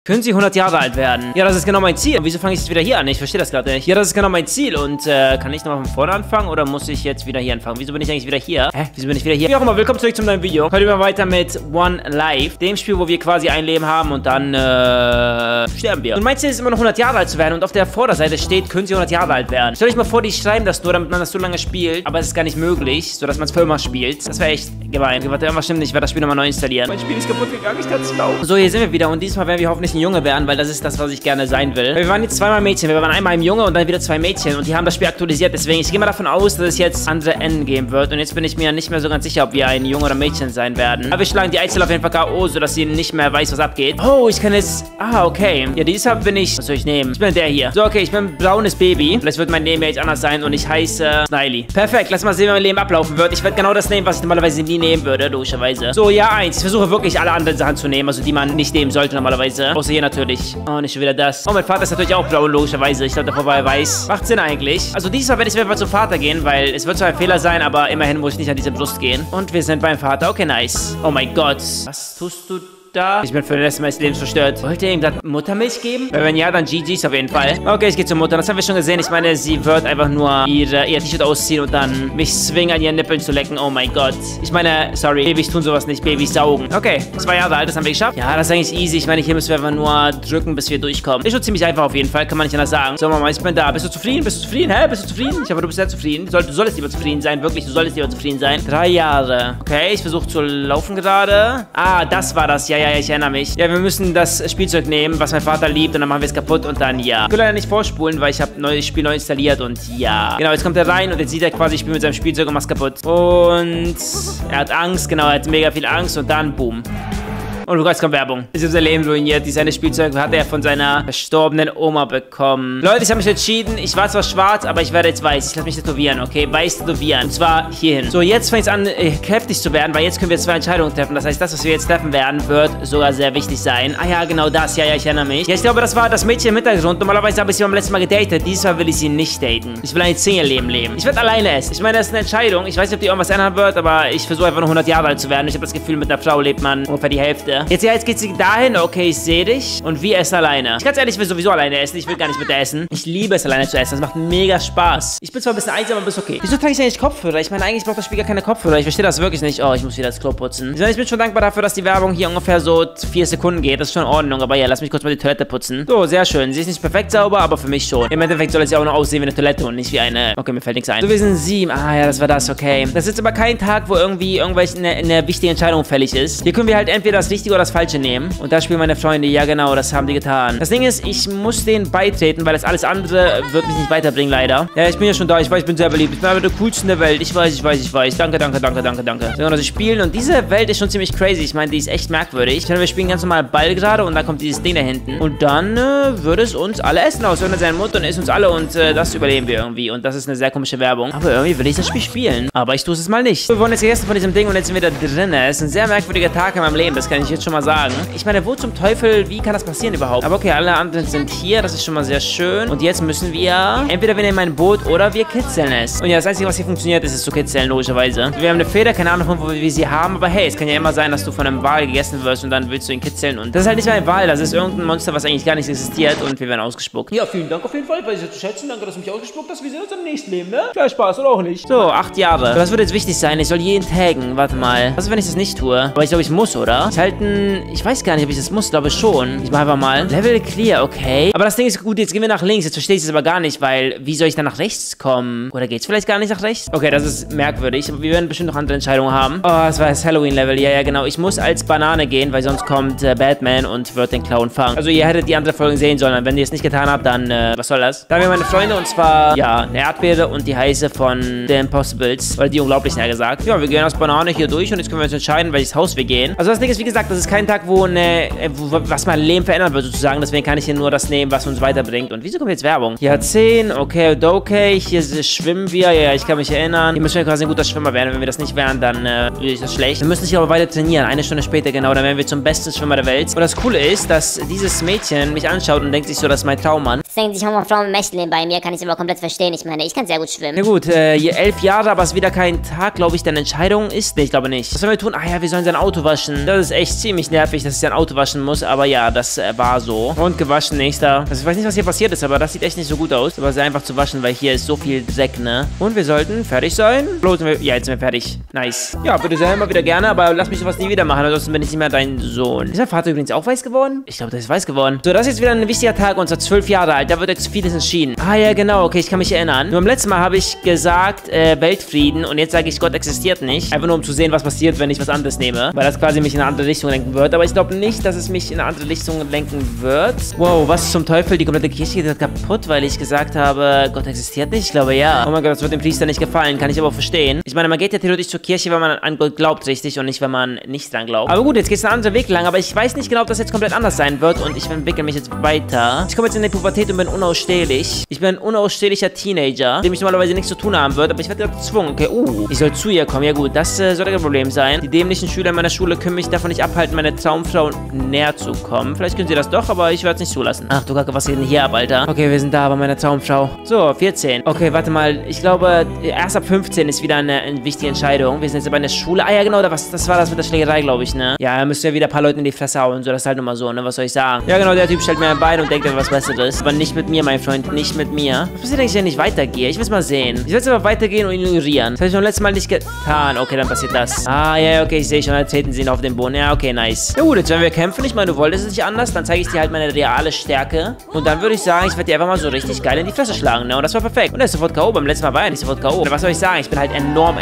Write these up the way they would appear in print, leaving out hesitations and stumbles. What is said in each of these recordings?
Können Sie 100 Jahre alt werden? Ja, das ist genau mein Ziel. Und wieso fange ich jetzt wieder hier an? Ich verstehe das gerade nicht. Ja, das ist genau mein Ziel. Und kann ich nochmal von vorne anfangen oder muss ich jetzt wieder hier anfangen? Wieso bin ich eigentlich wieder hier? Hä? Wieso bin ich wieder hier? Wie auch immer, willkommen zurück zum neuen Video. Heute wir weiter mit One Life. Dem Spiel, wo wir quasi ein Leben haben und dann sterben wir. Und mein Ziel ist immer noch 100 Jahre alt zu werden. Und auf der Vorderseite steht, können Sie 100 Jahre alt werden. Stell euch mal vor, die schreiben das nur, damit man das so lange spielt. Aber es ist gar nicht möglich, sodass man es für immer spielt. Das wäre echt gemein. Okay, warte, irgendwas stimmt nicht. Ich werde das Spiel nochmal neu installieren. Mein Spiel ist kaputt gegangen. Ich kann es glauben. So, hier sind wir wieder. Und diesmal werden wir hoffentlich ein Junge werden, weil das ist das, was ich gerne sein will. Wir waren jetzt zweimal Mädchen. Wir waren einmal ein Junge und dann wieder zwei Mädchen. Und die haben das Spiel aktualisiert. Deswegen, ich gehe mal davon aus, dass es jetzt andere Enden geben wird. Und jetzt bin ich mir nicht mehr so ganz sicher, ob wir ein Junge oder Mädchen sein werden. Aber wir schlagen die Einzel auf jeden Fall K.O., sodass sie nicht mehr weiß, was abgeht. Oh, ich kann jetzt... Ah, okay. Ja, diesmal bin ich... Was soll ich nehmen? Ich bin der hier. So, okay, ich bin ein braunes Baby. Vielleicht wird mein Leben ja jetzt anders sein und ich heiße Smiley. Perfekt, lass mal sehen, wie mein Leben ablaufen wird. Ich werde genau das nehmen, was ich normalerweise nie nehmen würde, logischerweise. So, ja, 1. Ich versuche wirklich alle anderen Sachen zu nehmen, also die man nicht nehmen sollte normalerweise. Außer hier natürlich. Oh, nicht schon wieder das. Oh, mein Vater ist natürlich auch blau, logischerweise. Ich glaube, davor war er weiß. Macht Sinn eigentlich. Also diesmal werde ich einfach zum Vater gehen, weil es wird zwar ein Fehler sein, aber immerhin muss ich nicht an diese Brust gehen. Und wir sind beim Vater. Okay, nice. Oh mein Gott. Was tust du da? Ich bin für den Rest meines Lebens verstört. Wollt ihr ihm dann Muttermilch geben? Weil wenn ja, dann GG's auf jeden Fall. Okay, ich gehe zur Mutter. Das haben wir schon gesehen. Ich meine, sie wird einfach nur ihr T-Shirt ausziehen und dann mich zwingen, an ihren Nippeln zu lecken. Oh mein Gott. Ich meine, sorry, Babys tun sowas nicht. Babys saugen. Okay, 2 Jahre alt, das haben wir geschafft. Ja, das ist eigentlich easy. Ich meine, hier müssen wir einfach nur drücken, bis wir durchkommen. Ist schon ziemlich einfach auf jeden Fall. Kann man nicht anders sagen. So, Mama, ich bin da. Bist du zufrieden? Bist du zufrieden? Hä? Bist du zufrieden? Ich hoffe, du bist sehr zufrieden. Du solltest lieber zufrieden sein. Wirklich, du solltest lieber zufrieden sein. 3 Jahre. Okay, ich versuche zu laufen gerade. Ah, das war das. Ja, ich erinnere mich. Ja, wir müssen das Spielzeug nehmen, was mein Vater liebt, und dann machen wir es kaputt und dann ja. Ich will leider nicht vorspulen, weil ich habe das Spiel neu installiert und ja. Genau, jetzt kommt er rein und jetzt sieht er quasi, ich spiele mit seinem Spielzeug und mach's kaputt. Und er hat Angst, genau, er hat mega viel Angst und dann boom. Und du kommt Werbung. Ist unser Leben ruiniert. Dieses Spielzeug hat er von seiner verstorbenen Oma bekommen. Leute, ich habe mich entschieden. Ich war zwar schwarz, aber ich werde jetzt weiß. Ich lasse mich tätowieren, okay? Weiß tätowieren. Und zwar hierhin. So, jetzt fängt es an, kräftig zu werden, weil jetzt können wir 2 Entscheidungen treffen. Das heißt, das, was wir jetzt treffen werden, wird sogar sehr wichtig sein. Ah ja, genau das. Ja, ich erinnere mich. Ja, ich glaube, das war das Mädchen im Hintergrund. Normalerweise habe ich sie beim letzten Mal gedatet. Diesmal will ich sie nicht daten. Ich will ein Single-Leben leben. Ich werde alleine essen. Ich meine, das ist eine Entscheidung. Ich weiß nicht, ob die irgendwas ändern wird, aber ich versuche einfach nur 100 Jahre alt zu werden. Ich habe das Gefühl, mit einer Frau lebt man ungefähr die Hälfte. Jetzt geht sie dahin. Okay, ich sehe dich. Und wir essen alleine. Ich ganz ehrlich, ich will sowieso alleine essen. Ich will gar nicht mit dir essen. Ich liebe es, alleine zu essen. Das macht mega Spaß. Ich bin zwar ein bisschen einsam, aber ist okay. Wieso trage ich eigentlich Kopfhörer? Ich meine, eigentlich braucht das Spiel gar keine Kopfhörer. Ich verstehe das wirklich nicht. Oh, ich muss wieder das Klo putzen. Ich bin schon dankbar dafür, dass die Werbung hier ungefähr so 4 Sekunden geht. Das ist schon in Ordnung. Aber ja, lass mich kurz mal die Toilette putzen. So, sehr schön. Sie ist nicht perfekt sauber, aber für mich schon. Im Endeffekt soll es ja auch noch aussehen wie eine Toilette und nicht wie eine... Okay, mir fällt nichts ein. So, wir sind 7. Ah, ja, das war das. Okay. Das ist jetzt aber kein Tag, wo irgendwie eine wichtige Entscheidung fällig ist. Hier können wir halt entweder das Richtige oder das Falsche nehmen. Und da spielen meine Freunde. Ja, genau, das haben die getan. Das Ding ist, ich muss denen beitreten, weil das alles andere wird mich nicht weiterbringen, leider. Ja, ich bin ja schon da. Ich weiß, ich bin sehr beliebt. Ich bin aber der coolste in der Welt. Ich weiß. Danke. So, also spielen. Und diese Welt ist schon ziemlich crazy. Ich meine, die ist echt merkwürdig. Ich meine, wir spielen ganz normal Ball gerade und dann kommt dieses Ding da hinten. Und dann würde es uns alle essen aus. Öffnet seinen Mund und isst uns alle und das überleben wir irgendwie. Und das ist eine sehr komische Werbung. Aber irgendwie will ich das Spiel spielen. Aber ich tue es mal nicht. Wir wurden jetzt gegessen von diesem Ding und jetzt sind wir da drin. Es ist ein sehr merkwürdiger Tag in meinem Leben. Das kann ich jetzt schon mal sagen. Ich meine, wo zum Teufel, wie kann das passieren überhaupt? Aber okay, alle anderen sind hier. Das ist schon mal sehr schön. Und jetzt müssen wir, entweder wir nehmen ein Boot oder wir kitzeln es. Und ja, das Einzige, was hier funktioniert, ist es zu kitzeln, logischerweise. Wir haben eine Feder, keine Ahnung, wo wir sie haben. Aber hey, es kann ja immer sein, dass du von einem Wal gegessen wirst und dann willst du ihn kitzeln. Und das ist halt nicht mal ein Wal. Das ist irgendein Monster, was eigentlich gar nicht existiert. Und wir werden ausgespuckt. Ja, vielen Dank auf jeden Fall. Ich weiß es zu schätzen. Danke, dass du mich ausgespuckt hast. Wir sehen uns im nächsten Leben, ne? Viel Spaß, oder auch nicht? So, 8 Jahre. Das wird jetzt wichtig sein. Ich soll jeden taggen. Warte mal. Was ist, wenn ich das nicht tue? Aber ich glaube, ich muss, oder? Ich halt ich weiß gar nicht, ob ich das muss. Glaube schon. Ich mache einfach mal. Level clear, okay. Aber das Ding ist gut. Jetzt gehen wir nach links. Jetzt verstehe ich es aber gar nicht, weil wie soll ich dann nach rechts kommen? Oder geht's vielleicht gar nicht nach rechts? Okay, das ist merkwürdig. Aber wir werden bestimmt noch andere Entscheidungen haben. Oh, das war das Halloween-Level. Ja, genau. Ich muss als Banane gehen, weil sonst kommt Batman und wird den Clown fangen. Also ihr hättet die andere Folgen sehen sollen. Wenn ihr es nicht getan habt, dann, was soll das? Da haben wir meine Freunde und zwar, ja, eine Erdbeere und die heiße von The Impossibles. Weil die unglaublich näher gesagt. Ja, wir gehen als Banane hier durch und jetzt können wir uns entscheiden, welches Haus wir gehen. Also das Ding ist, wie gesagt, das ist kein Tag, was mein Leben verändern wird, sozusagen. Deswegen kann ich hier nur das nehmen, was uns weiterbringt. Und wieso kommt jetzt Werbung? Hier hat 10, okay. Hier schwimmen wir. Ja, ich kann mich erinnern. Hier müssen wir quasi ein guter Schwimmer werden. Wenn wir das nicht wären, dann ist das schlecht. Wir müssen sich aber weiter trainieren. 1 Stunde später, genau, dann werden wir zum besten Schwimmer der Welt. Und das Coole ist, dass dieses Mädchen mich anschaut und denkt sich so, das ist mein Traummann. Das denkt sich auch mal Frauen im echten Leben bei mir, kann ich aber komplett verstehen. Ich meine, ich kann sehr gut schwimmen. Ja gut, hier 11 Jahre, aber es ist wieder kein Tag, glaube ich, der Entscheidung ist. Nee, ich glaube nicht. Was sollen wir tun? Ah ja, wir sollen sein Auto waschen. Das ist echt ziemlich nervig, dass ich ein Auto waschen muss, aber ja, das war so. Und gewaschen, nächster. Also ich weiß nicht, was hier passiert ist, aber das sieht echt nicht so gut aus. Aber sehr einfach zu waschen, weil hier ist so viel Dreck, ne? Und wir sollten fertig sein. Ja, jetzt sind wir fertig. Nice. Ja, bitte sehr, immer wieder gerne, aber lass mich sowas nie wieder machen, ansonsten bin ich nicht mehr dein Sohn. Ist mein Vater übrigens auch weiß geworden? Ich glaube, der ist weiß geworden. So, das ist jetzt wieder ein wichtiger Tag, unser 12 Jahre alt. Da wird jetzt vieles entschieden. Ah, ja, genau. Okay, ich kann mich erinnern. Nur beim letzten Mal habe ich gesagt, Weltfrieden und jetzt sage ich, Gott existiert nicht. Einfach nur, um zu sehen, was passiert, wenn ich was anderes nehme. Weil das quasi mich in eine andere Richtung lenken wird. Aber ich glaube nicht, dass es mich in eine andere Richtung lenken wird. Wow, was zum Teufel? Die komplette Kirche geht kaputt, weil ich gesagt habe, Gott existiert nicht? Ich glaube, ja. Oh mein Gott, das wird dem Priester nicht gefallen. Kann ich aber auch verstehen. Ich meine, man geht ja theoretisch zur Kirche, wenn man an Gott glaubt, richtig? Und nicht, wenn man nicht dran glaubt. Aber gut, jetzt geht es einen anderen Weg lang. Aber ich weiß nicht genau, ob das jetzt komplett anders sein wird. Und ich entwickle mich jetzt weiter. Ich komme jetzt in die Pubertät und bin unausstehlich. Ich bin ein unausstehlicher Teenager, dem ich normalerweise nichts zu tun haben würde. Aber ich werde gezwungen. Okay, ich soll zu ihr kommen. Ja gut, das sollte kein Problem sein. Die dämlichen Schüler in meiner Schule können mich davon nicht abhalten, meine Traumfrau näher zu kommen. Vielleicht können sie das doch, aber ich werde es nicht zulassen. Ach du Kacke, was geht denn hier ab, Alter? Okay, wir sind da bei meiner Traumfrau. So, 14. Okay, warte mal. Ich glaube, erst ab 15 ist wieder eine wichtige Entscheidung. Wir sind jetzt aber in der Schule. Ah ja, genau, das war das mit der Schlägerei, glaube ich, ne? Ja, da müsst ihr wieder ein paar Leuten in die Fresse hauen. So, das ist halt nochmal so, ne? Was soll ich sagen? Ja, genau, der Typ stellt mir ein Bein und denkt, er was Besseres. Aber nicht mit mir, mein Freund. Nicht mit mir. Was passiert eigentlich, wenn ich weitergehe? Ich will es mal sehen. Ich will jetzt aber weitergehen und ignorieren. Das habe ich beim letzten Mal nicht getan. Okay, dann passiert das. Ah, ja, okay, ich sehe schon. Da treten sie ihn auf den Boden. Ja, okay, nice. Ja gut, jetzt werden wir kämpfen. Ich meine, du wolltest es nicht anders. Dann zeige ich dir halt meine reale Stärke. Und dann würde ich sagen, ich werde dir einfach mal so richtig geil in die Fresse schlagen, ne? Und das war perfekt. Und er ist sofort K.O. Beim letzten Mal war er nicht sofort K.O. Was soll ich sagen? Ich bin halt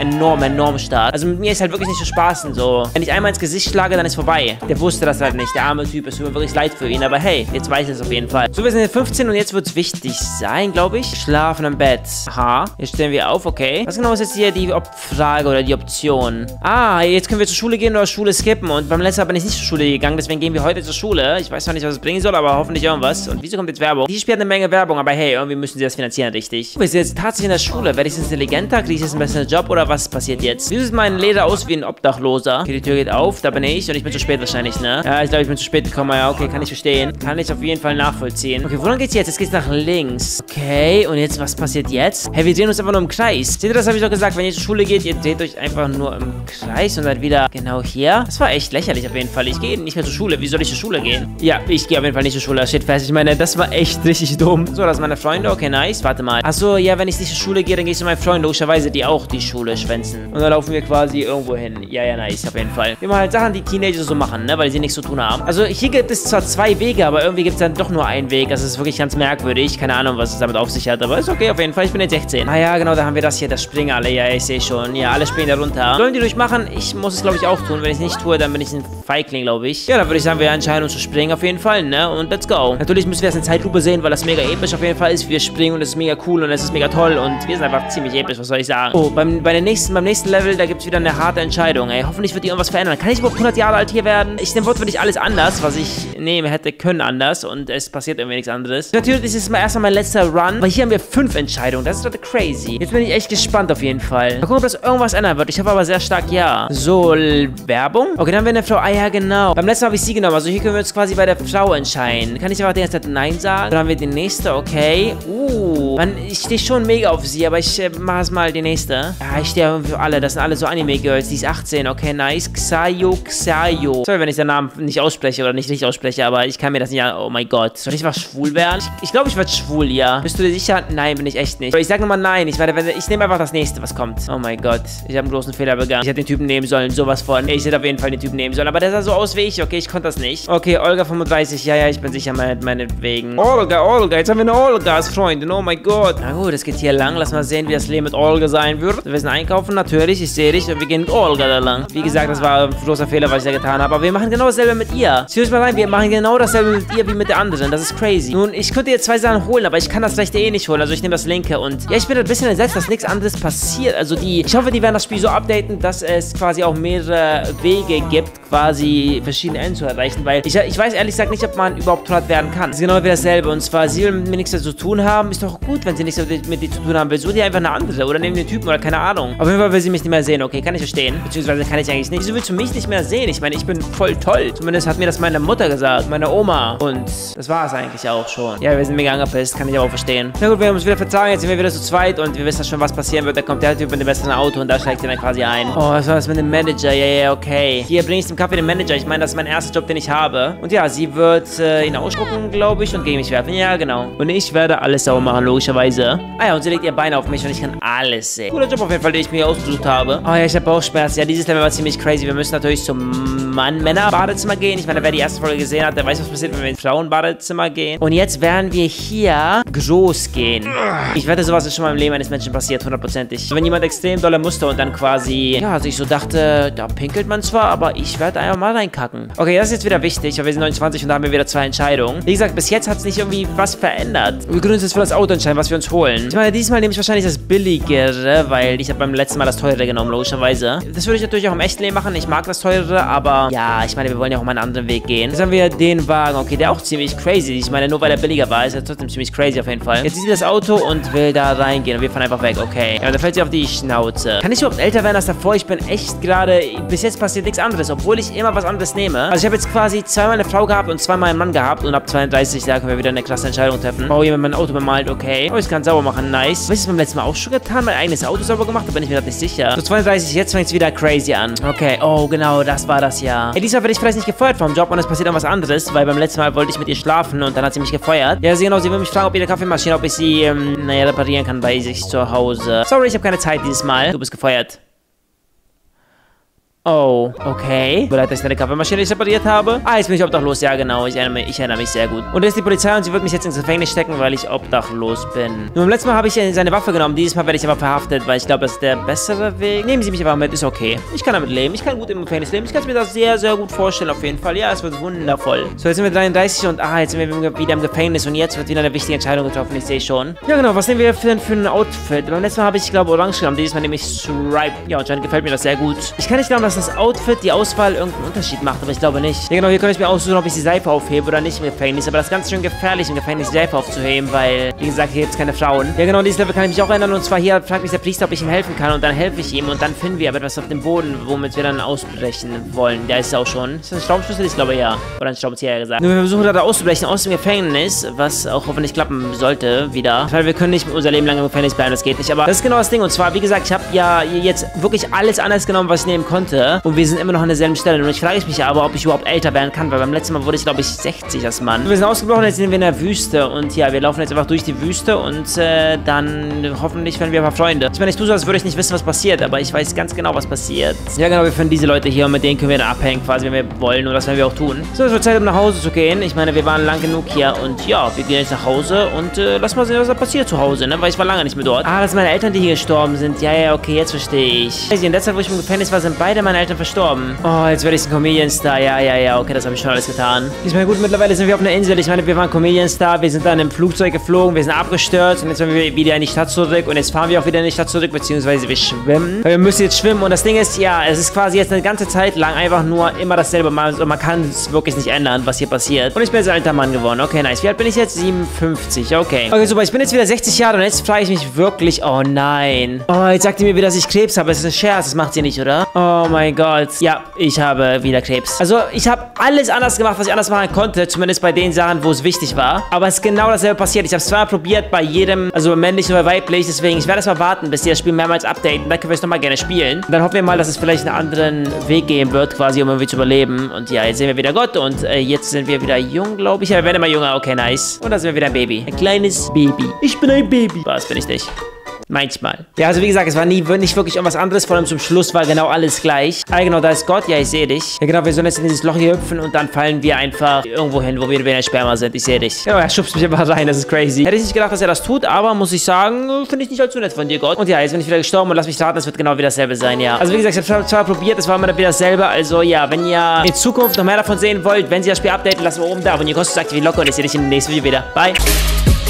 enorm stark. Also mit mir ist halt wirklich nicht so Spaß und so. Wenn ich einmal ins Gesicht schlage, dann ist vorbei. Der wusste das halt nicht. Der arme Typ. Es tut mir wirklich leid für ihn. Aber hey, jetzt weiß ich es auf jeden Fall. So, wir sind jetzt 15 und jetzt wird es wichtig sein, glaube ich. Schlafen im Bett. Aha. Jetzt stehen wir auf, okay. Was genau ist jetzt hier die Frage oder die Option? Ah, jetzt können wir zur Schule gehen oder Schule skippen. Und beim letzten Mal bin ich nicht zur Schule gegangen. Deswegen gehen wir heute zur Schule. Ich weiß zwar nicht, was es bringen soll, aber hoffentlich irgendwas. Und wieso kommt jetzt Werbung? Die spielt eine Menge Werbung, aber hey, irgendwie müssen sie das finanzieren, richtig? Wir sind jetzt tatsächlich in der Schule. Werde ich jetzt intelligenter? Kriege ich jetzt einen besseren Job oder was passiert jetzt? Wieso sieht mein Leder aus wie ein Obdachloser? Okay, die Tür geht auf. Da bin ich und ich bin zu spät wahrscheinlich, ne? Ja, ich glaube, ich bin zu spät gekommen. Ja, okay, kann ich verstehen. Kann ich auf jeden Fall nachvollziehen. Okay, woran geht's jetzt? Jetzt geht's nach links. Okay, und jetzt, was passiert jetzt? Hey, wir drehen uns einfach nur im Kreis. Seht ihr, das habe ich doch gesagt. Wenn ihr zur Schule geht, ihr dreht euch einfach nur im Kreis und dann wieder genau hier. Das war echt lächerlich auf jeden Fall. Ich gehe nicht mehr zur Schule. Wie soll ich zur Schule gehen? Ja, ich gehe auf jeden Fall nicht zur Schule. Das steht fest. Ich meine, das war echt richtig dumm. So, das sind meine Freunde. Okay, nice. Warte mal. Achso, ja, wenn ich nicht zur Schule gehe, dann gehe ich zu meinen Freunden. Logischerweise, die auch die Schule schwänzen. Und dann laufen wir quasi irgendwo hin. Ja, ja, nice. Auf jeden Fall. Wir machen halt Sachen, die Teenager so machen, ne? Weil sie nichts zu tun haben. Also, hier gibt es zwar 2 Wege, aber irgendwie gibt es dann doch nur einen Weg. Das ist wirklich ganz merkwürdig. Keine Ahnung, was es damit auf sich hat. Aber ist okay, auf jeden Fall. Ich bin jetzt 16. Ah ja, genau, da haben wir das hier. Das springen alle. Ja, ich sehe schon. Ja, alle springen da runter. Sollen die durchmachen? Ich muss es, glaube ich, auch tun. Wenn ich es nicht tue, dann bin ich ein Feigling, glaube ich. Ja, dann würde ich sagen, wir entscheiden uns zu springen auf jeden Fall, ne? Und let's go. Natürlich müssen wir das in Zeitlupe sehen, weil das mega episch auf jeden Fall ist. Wir springen und es ist mega cool und es ist mega toll und wir sind einfach ziemlich episch, was soll ich sagen. Oh, beim nächsten Level, da gibt es wieder eine harte Entscheidung, ey. Hoffentlich wird die irgendwas verändern. Kann ich überhaupt 100 Jahre alt hier werden? Ich nehme wortwörtlich alles anders, was ich nehmen hätte können anders und es passiert irgendwie nichts anderes. Natürlich ist es erstmal mein letzter Run, weil hier haben wir 5 Entscheidungen. Das ist doch crazy. Jetzt bin ich echt gespannt auf jeden Fall. Mal gucken, ob das irgendwas ändern wird. Ich hoffe aber sehr stark ja. So, Werbung? Okay, dann haben wir eine Frau. Ah ja, genau. Beim letzten Mal habe ich sie genommen. Also hier können wir uns quasi bei der Frau entscheiden. Kann ich aber die ganze Zeit Nein sagen? Dann haben wir die nächste, okay. Mann, ich stehe schon mega auf sie, aber ich mache es mal die nächste. Ja, ich stehe für alle. Das sind alle so Anime-Girls. Die ist 18. Okay, nice. Xayo. Sorry, wenn ich den Namen nicht ausspreche oder nicht richtig ausspreche, aber ich kann mir das nicht an. Oh mein Gott. Soll ich mal schwul werden? Ich glaube, ich werde schwul, ja. Bist du dir sicher? Nein, bin ich echt nicht. Aber ich sage nochmal nein. Ich nehme einfach das nächste, was kommt. Oh mein Gott. Ich habe einen großen Fehler begangen. Ich hätte den Typen nehmen sollen. Sowas von. Ich hätte auf jeden Fall den Typen nehmen sollen. Aber der sah so aus wie ich. Okay, ich konnte das nicht. Okay, Olga 35. Ja, ich bin sicher meinetwegen. Olga. Jetzt haben wir eine Olga als Freundin. Oh mein Gott. Na gut, es geht hier lang. Lass mal sehen, wie das Leben mit Olga sein wird. Wir müssen einkaufen, natürlich. Ich sehe dich. Und wir gehen mit Olga da lang. Wie gesagt, das war ein großer Fehler, was ich da getan habe. Aber wir machen genau dasselbe mit ihr. Seriös mal rein, wir machen genau dasselbe mit ihr wie mit der anderen. Das ist crazy. Nun, ich könnte jetzt 2 Sachen holen, aber ich kann das rechte eh nicht holen. Also ich nehme das linke. Und ja, ich bin ein bisschen entsetzt, dass nichts anderes passiert. Also ich hoffe, die werden das Spiel so updaten, dass es quasi auch mehrere Wege gibt, quasi verschiedene Enden zu erreichen. Weil ich weiß ehrlich gesagt nicht, ob man überhaupt 100 werden kann. Das ist genau wie dasselbe. Und zwar, sie will mit mir nichts zu tun haben. Ist doch gut, wenn sie nichts mit dir zu tun haben will. Such dir einfach eine andere. Oder nehmen den Typen oder keine Ahnung. Auf jeden Fall will sie mich nicht mehr sehen. Okay, kann ich verstehen. Beziehungsweise kann ich eigentlich nicht. Wieso willst du mich nicht mehr sehen? Ich meine, ich bin voll toll. Zumindest hat mir das meine Mutter gesagt. Meine Oma. Und das war es eigentlich auch schon. Ja, wir sind mega angepisst. Kann ich aber auch verstehen. Na gut, wir haben uns wieder verzagen. Jetzt sind wir wieder zu zweit. Und wir wissen schon, was passieren wird. Da kommt der Typ mit dem besseren Auto. Und da steigt er dann quasi ein. Oh, was war das mit dem Manager? Ja, okay. Hier, bring ich dem Kaffee den Manager. Ich meine, das ist mein erster Job, den ich habe. Und ja, sie wird ihn ausspucken, glaube ich, und gegen mich werfen. Ja, genau. Und ich werde alles sauber machen, logischerweise. Ah ja, und sie legt ihr Bein auf mich und ich kann alles sehen. Guter Job auf jeden Fall, den ich mir ausgesucht habe. Oh ja, ich habe Bauchschmerzen. Ja, dieses Level war ziemlich crazy. Wir müssen natürlich zum Männerbadezimmer gehen. Ich meine, wer die erste Folge gesehen hat, der weiß, was passiert, wenn wir ins Frauenbadezimmer gehen. Und jetzt werden wir hier groß gehen. Ich wette, sowas ist schon mal im Leben eines Menschen passiert, 100%ig. Wenn jemand extrem dolle musste und dann quasi, ja, sich so dachte, da pinkelt man zwar, aber ich werde einfach mal reinkacken. Okay, das ist jetzt wieder wichtig, weil wir sind 29 und da haben wir wieder 2 Entscheidungen. Wie gesagt, bis jetzt hat es nicht irgendwie was verändert. Wir können uns jetzt für das Auto entscheiden, was wir uns holen. Ich meine, diesmal nehme ich wahrscheinlich das billigere, weil ich habe beim letzten Mal das teurere genommen, logischerweise. Das würde ich natürlich auch im echten Leben machen. Ich mag das teurere, aber ja, ich meine, wir wollen ja auch mal einen anderen Weg gehen. Jetzt haben wir den Wagen, okay, der auch ziemlich crazy. Ich meine, nur weil er billiger war, ist er trotzdem ziemlich crazy auf jeden Fall. Jetzt sieht sie das Auto und will da reingehen und wir fahren einfach weg, okay. Ja, da fällt sie auf die Schnauze. Kann ich überhaupt älter werden als davor? Ich bin echt gerade, bis jetzt passiert nichts anderes, obwohl ich immer was anderes nehme. Also ich habe jetzt quasi zweimal eine Frau gehabt und zweimal einen Mann gehabt und ab 32, da können wir wieder eine krasse Entscheidung treffen. Oh, jemand mein Auto bemalt, okay. Oh, ich kann es sauber machen, nice. Habe ich das beim letzten Mal auch schon getan? Mein eigenes Auto sauber gemacht? Da bin ich mir gerade nicht sicher. So 32, jetzt fängt es wieder crazy an. Okay, oh genau, das war das ja. Ey, diesmal werde ich vielleicht nicht gefeuert vom Job und es passiert irgendwas anderes, weil beim letzten Mal wollte ich mit ihr schlafen und dann hat sie mich gefeuert. Ja, genau, sie will mich fragen, ob ihre Kaffeemaschine, ob ich sie, naja, reparieren kann bei sich zu Hause. Sorry, ich habe keine Zeit dieses Mal. Du bist gefeuert. Oh, okay. Vielleicht, dass ich deine Kaffeemaschine nicht repariert habe. Ah, jetzt bin ich obdachlos. Ja, genau. Ich erinnere mich sehr gut. Und das ist die Polizei und sie wird mich jetzt ins Gefängnis stecken, weil ich obdachlos bin. Nur beim letzten Mal habe ich seine Waffe genommen. Dieses Mal werde ich aber verhaftet, weil ich glaube, das ist der bessere Weg. Nehmen Sie mich einfach mit. Ist okay. Ich kann damit leben. Ich kann gut im Gefängnis leben. Ich kann es mir das sehr, sehr gut vorstellen, auf jeden Fall. Ja, es wird wundervoll. So, jetzt sind wir 33 und jetzt sind wir wieder im Gefängnis und jetzt wird wieder eine wichtige Entscheidung getroffen. Ich sehe schon. Ja, genau. Was nehmen wir für ein Outfit? Beim letzten Mal habe ich glaube, orange genommen. Dieses Mal nehme ich Stripe. Ja, anscheinend gefällt mir das sehr gut. Ich kann nicht glauben, dass das Outfit, die Auswahl irgendeinen Unterschied macht, aber ich glaube nicht. Ja genau, hier kann ich mir aussuchen, ob ich die Seife aufhebe oder nicht im Gefängnis, aber das ist ganz schön gefährlich, im Gefängnis die Seife aufzuheben, weil, wie gesagt, hier gibt es keine Frauen. Ja genau, dieses Level kann ich mich auch erinnern und zwar hier fragt mich der Priester, ob ich ihm helfen kann und dann helfe ich ihm und dann finden wir aber etwas auf dem Boden, womit wir dann ausbrechen wollen. Der ist es auch schon. Ist das ein Schraubenschlüssel? Ich glaube ja. Oder ein Schraubenzieher gesagt. Nur wir versuchen gerade auszubrechen aus dem Gefängnis, was auch hoffentlich klappen sollte, wieder. Weil wir können nicht unser Leben lang im Gefängnis bleiben, das geht nicht. Aber das ist genau das Ding und zwar, wie gesagt, ich habe ja jetzt wirklich alles anders genommen, was ich nehmen konnte und wir sind immer noch an derselben Stelle. Und ich frage mich aber, ob ich überhaupt älter werden kann, weil beim letzten Mal wurde ich, glaube ich, 60 als Mann. Wir sind ausgebrochen, jetzt sind wir in der Wüste und ja, wir laufen jetzt einfach durch die Wüste und dann hoffentlich werden wir ein paar Freunde. Ich meine, ich tue so, als würde ich nicht wissen, was passiert, aber ich weiß ganz genau, was passiert. Ja, genau, wir finden diese Leute hier und mit denen können wir dann abhängen, quasi, wenn wir wollen und das werden wir auch tun. So, es wird Zeit, um nach Hause zu gehen. Ich meine, wir waren lang genug hier und ja, wir gehen jetzt nach Hause und lass mal sehen, was da passiert zu Hause, ne, weil ich war lange nicht mehr dort. Ah, das sind meine Eltern, die hier gestorben sind. Ja, ja, okay, jetzt verstehe ich. In der Zeit, wo ich im Gefängnis war, sind beide meine Eltern verstorben. Oh, jetzt werde ich ein Comedian-Star. Ja, okay, das habe ich schon alles getan. Ich meine, gut, mittlerweile sind wir auf einer Insel. Ich meine, wir waren Comedian-Star, wir sind dann im Flugzeug geflogen, wir sind abgestürzt und jetzt sind wir wieder in die Stadt zurück und jetzt fahren wir auch wieder in die Stadt zurück, beziehungsweise wir schwimmen. Weil wir müssen jetzt schwimmen und das Ding ist, ja, es ist quasi jetzt eine ganze Zeit lang einfach nur immer dasselbe. Man kann es wirklich nicht ändern, was hier passiert. Und ich bin jetzt ein alter Mann geworden. Okay, nice. Wie alt bin ich jetzt? 57. Okay. Okay, super. Ich bin jetzt wieder 60 Jahre und jetzt frage ich mich wirklich, oh nein. Oh, jetzt sagt ihr mir wieder, dass ich Krebs habe. Das ist ein Scherz. Das macht sie nicht, oder? Oh mein Gott. Ja, ich habe wieder Krebs. Also, ich habe alles anders gemacht, was ich anders machen konnte. Zumindest bei den Sachen, wo es wichtig war. Aber es ist genau dasselbe passiert. Ich habe es zweimal probiert bei jedem, also männlich oder weiblich. Deswegen, ich werde erstmal warten, bis die das Spiel mehrmals updaten. Dann können wir es nochmal gerne spielen. Und dann hoffen wir mal, dass es vielleicht einen anderen Weg geben wird, quasi, um irgendwie zu überleben. Und ja, jetzt sehen wir wieder Gott. Und jetzt sind wir wieder jung, glaube ich. Ja, wir werden immer jünger. Okay, nice. Und dann sind wir wieder ein Baby. Ein kleines Baby. Ich bin ein Baby. Was bin ich nicht? Manchmal. Ja, also wie gesagt, es war nicht wirklich irgendwas anderes. Vor allem zum Schluss war genau alles gleich. Ah, genau, da ist Gott. Ja, ich sehe dich. Ja, genau, wir sollen jetzt in dieses Loch hier hüpfen und dann fallen wir einfach irgendwo hin, wo wir wieder in der Sperma sind. Ich sehe dich. Genau, er schubst mich einfach rein. Das ist crazy. Hätte ich nicht gedacht, dass er das tut, aber muss ich sagen, finde ich nicht allzu nett von dir, Gott. Und ja, jetzt bin ich wieder gestorben und lass mich raten, es wird genau wieder dasselbe sein, ja. Also wie gesagt, ich habe zwar probiert, es war immer wieder dasselbe. Also ja, wenn ihr in Zukunft noch mehr davon sehen wollt, wenn sie das Spiel updaten, lasst mal oben da. Abonnieren kostet, sagt wie locker und ich sehe dich im nächsten Video wieder. Bye.